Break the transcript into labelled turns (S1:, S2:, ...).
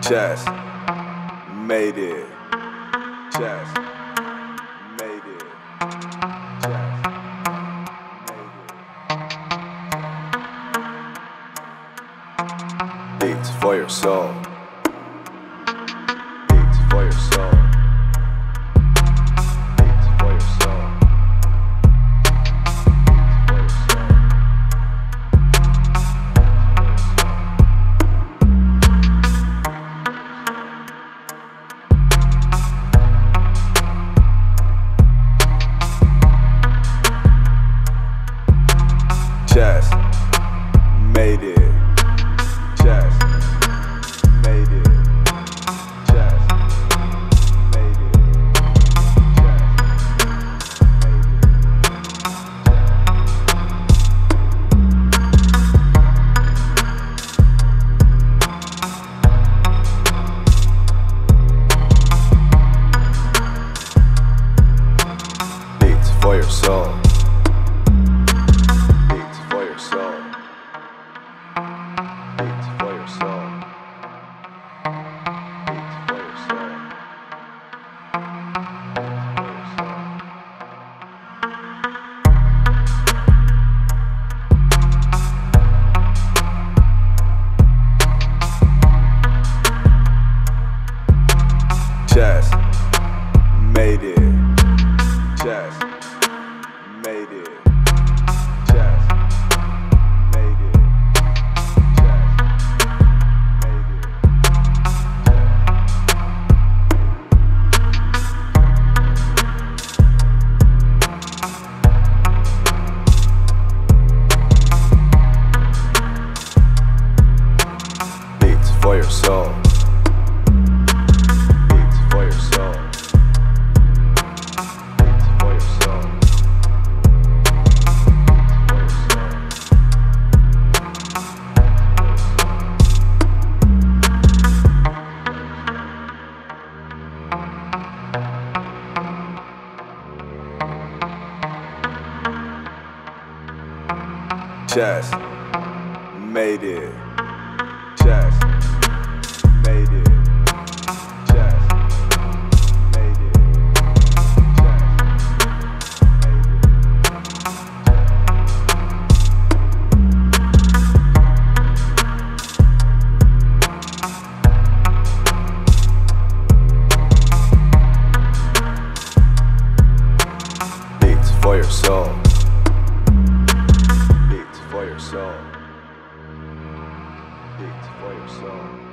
S1: Chest, made it. Chest, made it. Chest, made it. Beats for your soul. Beats for your soul. Beats for your soul. Chest, made it. Chest, made it. Chest, made it. Beats for your soul. Chest, made it. Chest, made it. Chest, made it. Chest, made it. Beats for your soul. Chest, made it. Chest, made it. Chest, made it. Beats for your soul. For your soul. Beats for your soul.